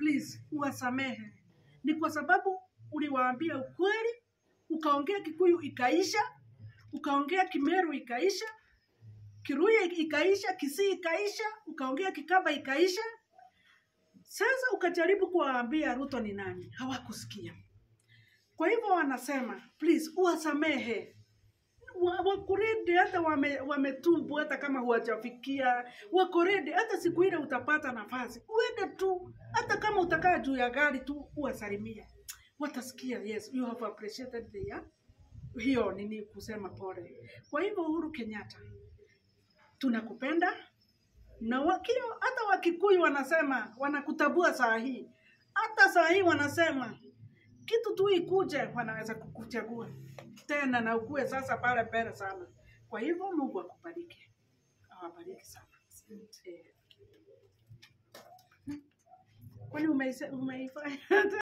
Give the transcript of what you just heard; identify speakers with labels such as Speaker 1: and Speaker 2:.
Speaker 1: please uwasamehe. Ni kwa sababu uliwaambia ukweli, ukaongea Kikuyu ikaisha, ukaongea Kimeru ikaisha, Kiluya ikaisha, Kisii ikaisha, ukaongea Kikamba ikaisha. Sasa ukajaribu kuwaambia Ruto ni nani, hawakusikia. Kwa hivyo wanasema, please uwasamehe. Wakurede hata wametumbu hata kama huwajafikia. Wakurede hata siku ile utapata nafasi. Uende tu, hata kama utakaa juu ya gari tu uwasalimia. Watasikia, yes, you have appreciated the hiyo nini kusema pole. Kwa hivyo Uhuru Kenyatta, tunakupenda. Na wakio hata Wakikuyu wanasema wanakutabua saa hii. Hata saa hii wanasema kitu tu ikuje wanaweza kukuchagua tena na ukue sasa pale mbele sana. Kwa hivyo Mungu akubariki. Awabariki sana. Kwani umeifanya